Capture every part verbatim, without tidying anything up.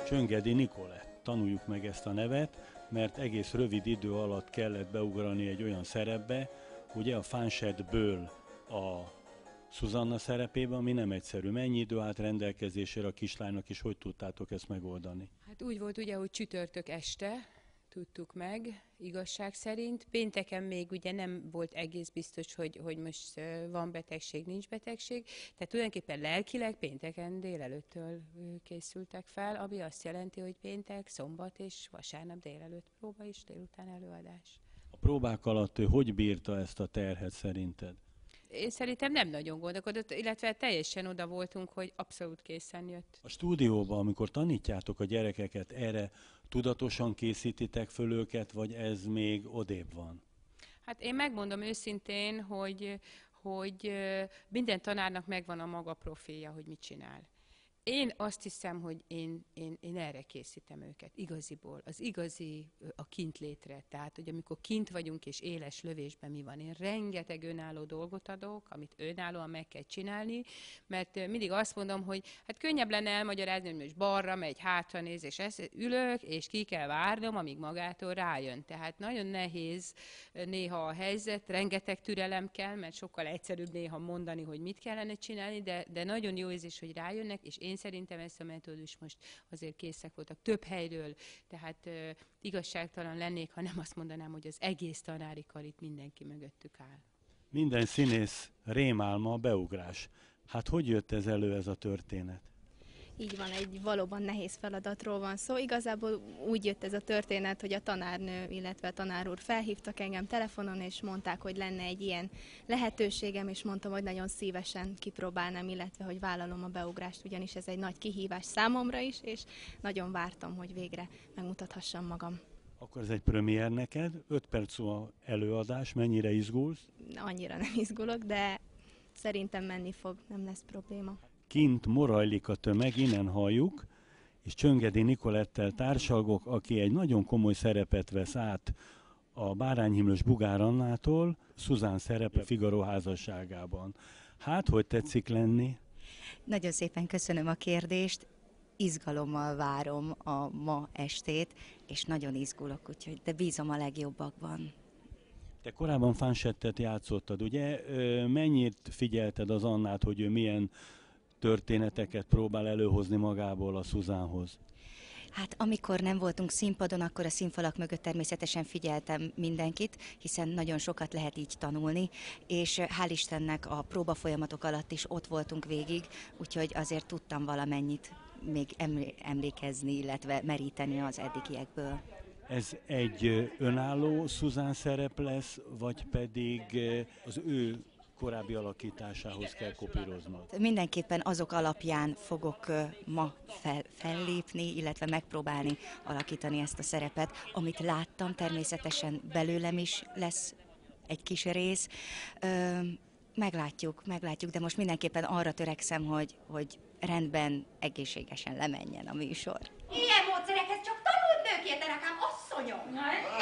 Csöngedi Nikolett. Tanuljuk meg ezt a nevet, mert egész rövid idő alatt kellett beugrani egy olyan szerepbe, ugye a Fanchette-ből a Szuzanna szerepébe, ami nem egyszerű. Mennyi idő állt rendelkezésére a kislánynak, és hogy tudtátok ezt megoldani? Hát úgy volt ugye, hogy csütörtök este tudtuk meg, igazság szerint. Pénteken még ugye nem volt egész biztos, hogy, hogy most van betegség, nincs betegség. Tehát tulajdonképpen lelkileg pénteken délelőttől készültek fel, ami azt jelenti, hogy péntek, szombat és vasárnap délelőtt próba és délután előadás. A próbák alatt ő hogy bírta ezt a terhet szerinted? Én szerintem nem nagyon gondolkodott, illetve teljesen oda voltunk, hogy abszolút készen jött. A stúdióban, amikor tanítjátok a gyerekeket, erre tudatosan készítitek föl őket, vagy ez még odébb van? Hát én megmondom őszintén, hogy, hogy minden tanárnak megvan a maga profilja, hogy mit csinál. Én azt hiszem, hogy én, én, én erre készítem őket, igaziból, az igazi a kintlétre. Tehát, hogy amikor kint vagyunk és éles lövésben mi van, én rengeteg önálló dolgot adok, amit önállóan meg kell csinálni, mert mindig azt mondom, hogy hát könnyebb lenne elmagyarázni, hogy most balra megy, hátra néz, és ezt ülök, és ki kell várnom, amíg magától rájön. Tehát nagyon nehéz néha a helyzet, rengeteg türelem kell, mert sokkal egyszerűbb néha mondani, hogy mit kellene csinálni, de, de nagyon jó érzés, hogy rájönnek, és én szerintem ezt a metódus most azért készek voltak több helyről, tehát uh, igazságtalan lennék, ha nem azt mondanám, hogy az egész tanári kar itt mindenki mögöttük áll. Minden színész rémálma a beugrás. Hát hogy jött ez elő, ez a történet? Így van, egy valóban nehéz feladatról van szó. Igazából úgy jött ez a történet, hogy a tanárnő, illetve a tanár úr felhívtak engem telefonon, és mondták, hogy lenne egy ilyen lehetőségem, és mondtam, hogy nagyon szívesen kipróbálnám, illetve hogy vállalom a beugrást, ugyanis ez egy nagy kihívás számomra is, és nagyon vártam, hogy végre megmutathassam magam. Akkor ez egy premier neked, öt perc a előadás, mennyire izgulsz? Annyira nem izgulok, de szerintem menni fog, nem lesz probléma. Kint morajlik a tömeg, innen halljuk, és Csöngedi Nikolettel társalgok, aki egy nagyon komoly szerepet vesz át a Bárányhimlős Bugár Annától, Szuzán szerepe Figaro házasságában. Hát, hogy tetszik lenni? Nagyon szépen köszönöm a kérdést, izgalommal várom a ma estét, és nagyon izgulok, úgyhogy de bízom a legjobbakban. Te korábban Fanchette-et játszottad, ugye? Mennyit figyelted az Annát, hogy ő milyen történeteket próbál előhozni magából a Szuzánhoz? Hát amikor nem voltunk színpadon, akkor a színfalak mögött természetesen figyeltem mindenkit, hiszen nagyon sokat lehet így tanulni, és hál' Istennek a próbafolyamatok alatt is ott voltunk végig, úgyhogy azért tudtam valamennyit még emlékezni, illetve meríteni az eddigiekből. Ez egy önálló Szuzán szerep lesz, vagy pedig az ő korábbi alakításához kell kopíroznod? Mindenképpen azok alapján fogok ma fel, fellépni, illetve megpróbálni alakítani ezt a szerepet, amit láttam, természetesen belőlem is lesz egy kis rész. Ö, meglátjuk, meglátjuk, de most mindenképpen arra törekszem, hogy, hogy rendben, egészségesen lemenjen a műsor. Ilyen módszerekhez csak tanult nők értenek, ám asszonyok!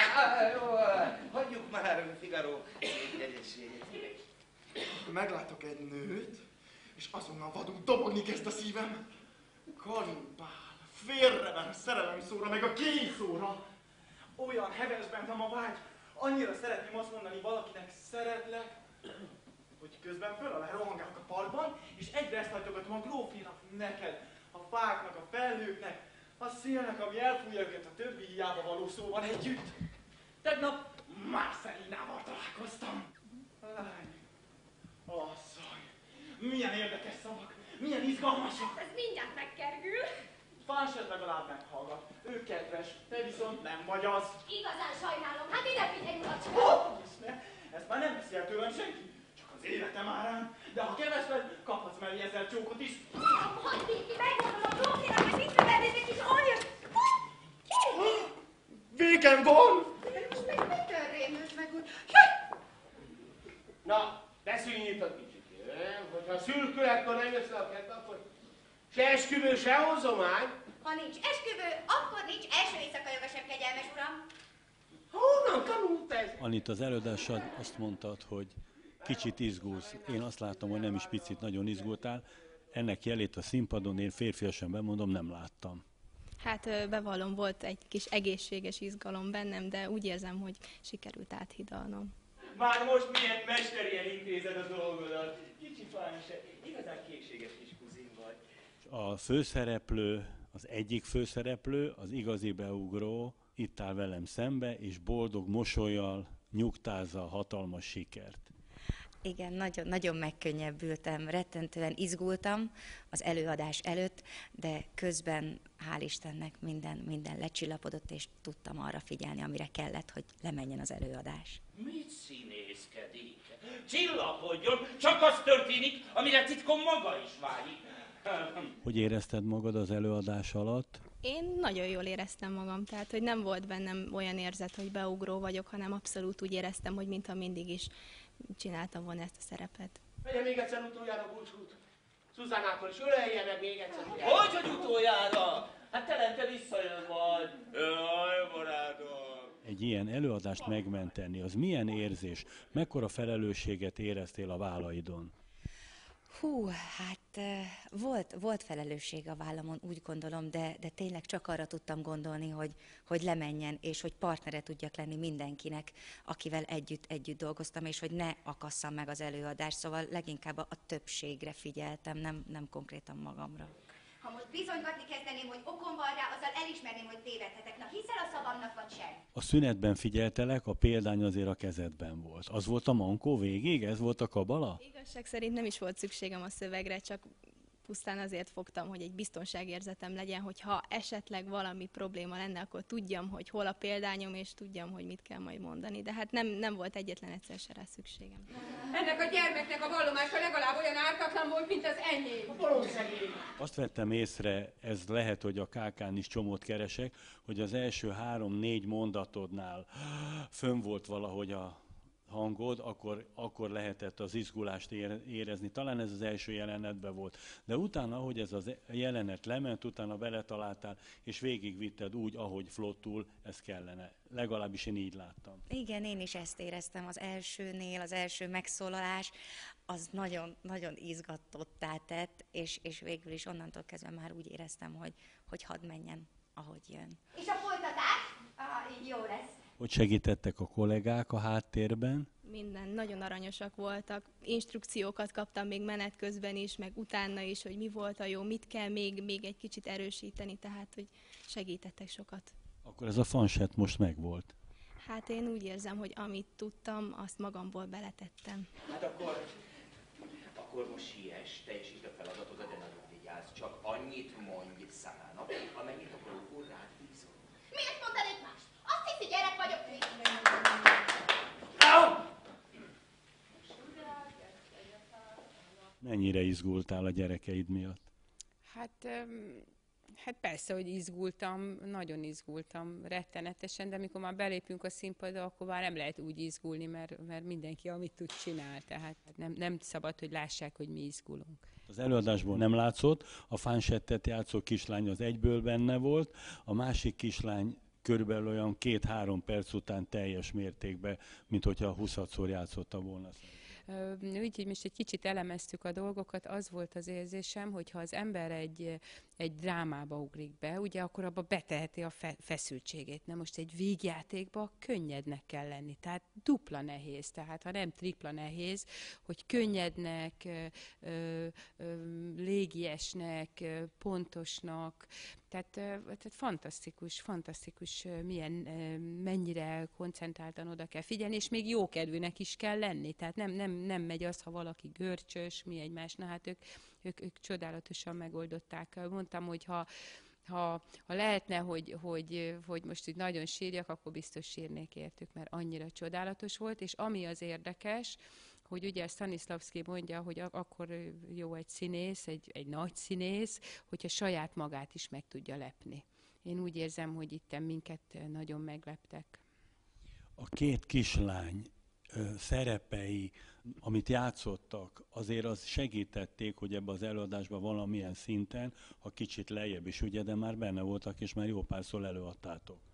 Hagyjuk már, Figaro, egészségét. Meglátok egy nőt, és azonnal vadul dobogni kezd a szívem. Kanibál, félreven szerelem szóra, meg a kényszóra. Olyan heves bennem a vágy, annyira szeretném azt mondani valakinek szeretlek, hogy közben föl alá rohangálok a parkban, és egyre ezt hajtogatom a grófinak, neked, a fáknak, a felhőknek, a szélnek, ami elfújja őket a többi hiába való szóval együtt. Tegnap Marcelinával találkoztam. Lány, asszony, milyen érdekes szavak, milyen izgalmasak. Ez mindjárt megkerül. Fanchette legalább meghallgat, ő kedves, te viszont nem vagy az. Igazán sajnálom, hát ide figyelj, urat! Hogy is ne, ezt már nem veszi el tőlem senki, csak az életem árán. De ha kevesled, kaphatsz mellé ezer csókot is. Nem, hagyd így ki, megmondom a grófénak, hogy visszavernézek is olyan. Ki? Végem van! Most meg mitől rémült meg úgy? Na, beszéljünk itt a kicsit, hogyha szürkületkor nem jössz le a kertbe, akkor se esküvő, se hozomány. Ha nincs esküvő, akkor nincs első éjszakajoga sem, kegyelmes uram. Honnan tanult ez? Anita, az előadásod azt mondtad, hogy kicsit izgulsz. Én azt látom, hogy nem is picit, nagyon izgultál. Ennek jelét a színpadon én férfiasan bemondom, nem láttam. Hát ö, bevallom, volt egy kis egészséges izgalom bennem, de úgy érzem, hogy sikerült áthidalnom. Már most milyen mesterien intézed a dolgodat. Kicsi fánse, igazán készséges kis kuzin vagy. A főszereplő, az egyik főszereplő, az igazi beugró itt áll velem szembe, és boldog mosollyal nyugtázza a hatalmas sikert. Igen, nagyon, nagyon megkönnyebbültem, rettentően izgultam az előadás előtt, de közben, hál' Istennek, minden, minden lecsillapodott, és tudtam arra figyelni, amire kellett, hogy lemenjen az előadás. Mit színészkedik? Csillapodjon, csak az történik, amire titkon maga is vágyik. Hogy érezted magad az előadás alatt? Én nagyon jól éreztem magam, tehát hogy nem volt bennem olyan érzet, hogy beugró vagyok, hanem abszolút úgy éreztem, hogy mintha mindig is csináltam volna ezt a szerepet. Vegye még egyszer utoljára búcsút. Szuzánától is ölelje meg még egyszer. Hogy, hogy utoljára? Hát telente visszajön majd. Jaj, barátom. Egy ilyen előadást megmenteni, az milyen érzés? Mekkora felelősséget éreztél a vállaidon? Hú, hát eh, volt, volt felelősség a vállamon, úgy gondolom, de, de tényleg csak arra tudtam gondolni, hogy, hogy lemenjen, és hogy partnere tudjak lenni mindenkinek, akivel együtt, együtt dolgoztam, és hogy ne akasszam meg az előadást, szóval leginkább a, a többségre figyeltem, nem, nem konkrétan magamra. Ha most bizonygatni kezdeném, hogy okom van rá, azzal elismerném, hogy tévedhetek. Na, hiszel a szavamnak, vagy sem? A szünetben figyeltelek, a példány azért a kezedben volt. Az volt a mankó végig? Ez volt a kabala? Igazság szerint nem is volt szükségem a szövegre, csak pusztán azért fogtam, hogy egy biztonságérzetem legyen, hogy ha esetleg valami probléma lenne, akkor tudjam, hogy hol a példányom, és tudjam, hogy mit kell majd mondani. De hát nem, nem volt egyetlen egyszer se rá szükségem. Ennek a gyermeknek a vallomása legalább olyan ártatlan volt, mint az enyém. A bolondszegény. Azt vettem észre, ez lehet, hogy a ká kán is csomót keresek, hogy az első három-négy mondatodnál fönn volt valahogy a hangod, akkor, akkor lehetett az izgulást érezni. Talán ez az első jelenetben volt. De utána, ahogy ez a jelenet lement, utána beletaláltál, és végigvitted úgy, ahogy flottul, ez kellene. Legalábbis én így láttam. Igen, én is ezt éreztem az elsőnél, az első megszólalás, az nagyon, nagyon izgatottá tett, és, és végül is onnantól kezdve már úgy éreztem, hogy, hogy hadd menjen, ahogy jön. És a folytatás? Ah, így jó lesz. Hogy segítettek a kollégák a háttérben? Minden, nagyon aranyosak voltak. Instrukciókat kaptam még menet közben is, meg utána is, hogy mi volt a jó, mit kell még, még egy kicsit erősíteni, tehát hogy segítettek sokat. Akkor ez a fanset most megvolt. Hát én úgy érzem, hogy amit tudtam, azt magamból beletettem. Hát akkor, akkor most siess, teljesítsd a feladatodat, de nagyon vigyázz, csak annyit mondj Szánának, amennyit a próbúr rád bízol. Miért mondanék más? Azt hiszi, gyerek vagyok. Mennyire izgultál a gyerekeid miatt? Hát, öm, hát persze, hogy izgultam, nagyon izgultam rettenetesen, de amikor már belépünk a színpadra, akkor már nem lehet úgy izgulni, mert, mert mindenki amit tud csinál, tehát nem, nem szabad, hogy lássák, hogy mi izgulunk. Az előadásból nem látszott, a fansettet játszó kislány az egyből benne volt, a másik kislány körülbelül olyan két-három perc után teljes mértékben, mint hogyha huszadszor játszotta volna. Úgyhogy most egy kicsit elemeztük a dolgokat, az volt az érzésem, hogy ha az ember egy, egy drámába ugrik be, ugye akkor abba beteheti a fe, feszültségét. Na most egy vígjátékba könnyednek kell lenni, tehát dupla nehéz, tehát ha nem tripla nehéz, hogy könnyednek, ö, ö, ö, légiesnek, ö, pontosnak, tehát, tehát fantasztikus, fantasztikus, milyen, mennyire koncentráltan oda kell figyelni, és még jókedvűnek is kell lenni. Tehát nem, nem, nem megy az, ha valaki görcsös, mi egymás. Na hát ők, ők, ők csodálatosan megoldották. Mondtam, hogy ha, ha, ha lehetne, hogy, hogy, hogy most így nagyon sírjak, akkor biztos sírnék értük, mert annyira csodálatos volt, és ami az érdekes, hogy ugye Stanislavski mondja, hogy akkor jó egy színész, egy, egy nagy színész, hogyha saját magát is meg tudja lepni. Én úgy érzem, hogy itt minket nagyon megleptek. A két kislány ö, szerepei, amit játszottak, azért az segítették, hogy ebbe az előadásban valamilyen szinten, ha kicsit lejjebb is, ugye, de már benne voltak, és már jó párszor előadtátok.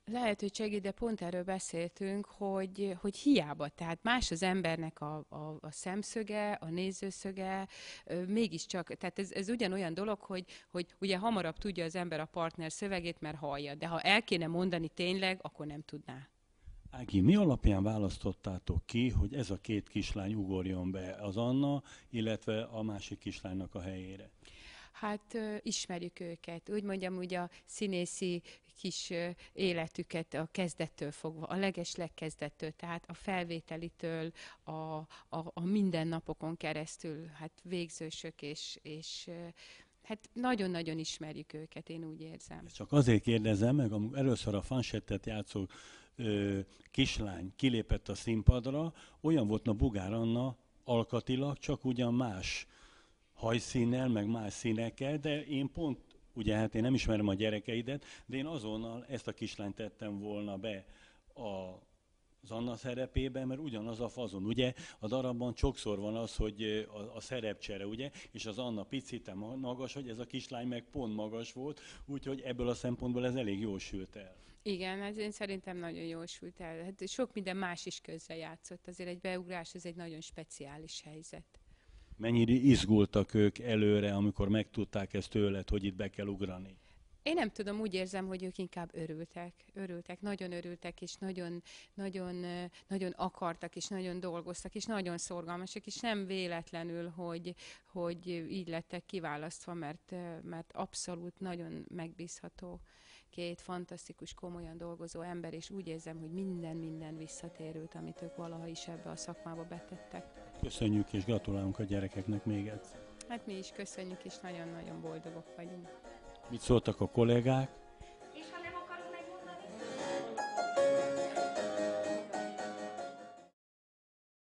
Lehet, hogy segít, de pont erről beszéltünk, hogy, hogy hiába, tehát más az embernek a, a, a szemszöge, a nézőszöge, ö, mégiscsak, tehát ez, ez ugyanolyan dolog, hogy, hogy ugye hamarabb tudja az ember a partner szövegét, mert hallja, de ha el kéne mondani tényleg, akkor nem tudná. Ági, mi alapján választottátok ki, hogy ez a két kislány ugorjon be, az Anna, illetve a másik kislánynak a helyére? Hát ö, ismerjük őket. Úgy mondjam, úgy a színészi kis ö, életüket a kezdettől fogva, a legeslegkezdettől, tehát a felvételitől, a, a, a mindennapokon keresztül, hát végzősök, és, és ö, hát nagyon-nagyon ismerjük őket, én úgy érzem. Csak azért kérdezem meg, amikor először a Fansettet játszó ö, kislány kilépett a színpadra, olyan volt a Bugár Anna alkatilag, csak ugyan más hajszínnel, meg más színekkel, de én pont, ugye hát én nem ismerem a gyerekeidet, de én azonnal ezt a kislányt tettem volna be a az Anna szerepében, mert ugyanaz a fazon. Ugye a darabban sokszor van az, hogy a, a szerepcsere, ugye, és az Anna picit magas, hogy ez a kislány meg pont magas volt, úgyhogy ebből a szempontból ez elég jól sült el. Igen, hát én szerintem nagyon jól sült el. Hát sok minden más is közrejátszott. Azért egy beugrás, ez egy nagyon speciális helyzet. Mennyire izgultak ők előre, amikor megtudták ezt tőled, hogy itt be kell ugrani? Én nem tudom, úgy érzem, hogy ők inkább örültek, örültek, nagyon örültek, és nagyon, nagyon, nagyon akartak, és nagyon dolgoztak, és nagyon szorgalmasak, és nem véletlenül, hogy, hogy így lettek kiválasztva, mert, mert abszolút nagyon megbízható, két fantasztikus, komolyan dolgozó ember, és úgy érzem, hogy minden, minden visszatérült, amit ők valaha is ebbe a szakmába betettek. Köszönjük, és gratulálunk a gyerekeknek még egyszer. Hát mi is köszönjük, és nagyon-nagyon boldogok vagyunk. Mit szóltak a kollégák?